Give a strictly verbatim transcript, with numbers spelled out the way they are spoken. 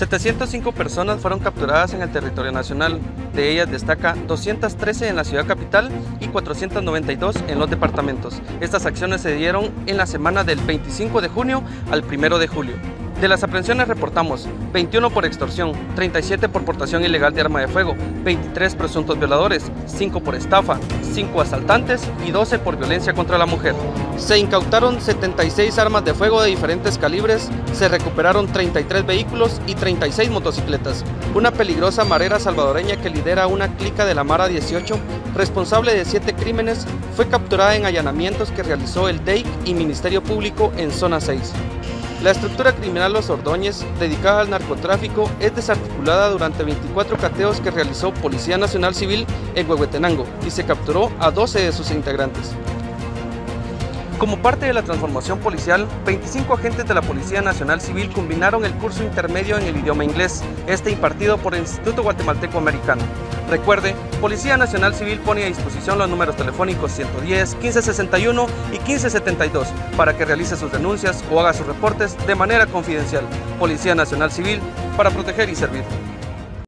setecientas cinco personas fueron capturadas en el territorio nacional. De ellas destaca doscientas trece en la ciudad capital y cuatrocientas noventa y dos en los departamentos. Estas acciones se dieron en la semana del veinticinco de junio al primero de julio. De las aprehensiones reportamos veintiuno por extorsión, treinta y siete por portación ilegal de arma de fuego, veintitrés presuntos violadores, cinco por estafa, cinco asaltantes y doce por violencia contra la mujer. Se incautaron setenta y seis armas de fuego de diferentes calibres, se recuperaron treinta y tres vehículos y treinta y seis motocicletas. Una peligrosa marera salvadoreña que lidera una clica de la Mara dieciocho, responsable de siete crímenes, fue capturada en allanamientos que realizó el D E I C y Ministerio Público en Zona seis. La estructura criminal Los Ordóñez, dedicada al narcotráfico, es desarticulada durante veinticuatro cateos que realizó Policía Nacional Civil en Huehuetenango y se capturó a doce de sus integrantes. Como parte de la transformación policial, veinticinco agentes de la Policía Nacional Civil culminaron el curso intermedio en el idioma inglés, este impartido por el Instituto Guatemalteco Americano. Recuerde, Policía Nacional Civil pone a disposición los números telefónicos ciento diez, quince sesenta y uno y quince setenta y dos para que realice sus denuncias o haga sus reportes de manera confidencial. Policía Nacional Civil, para proteger y servir.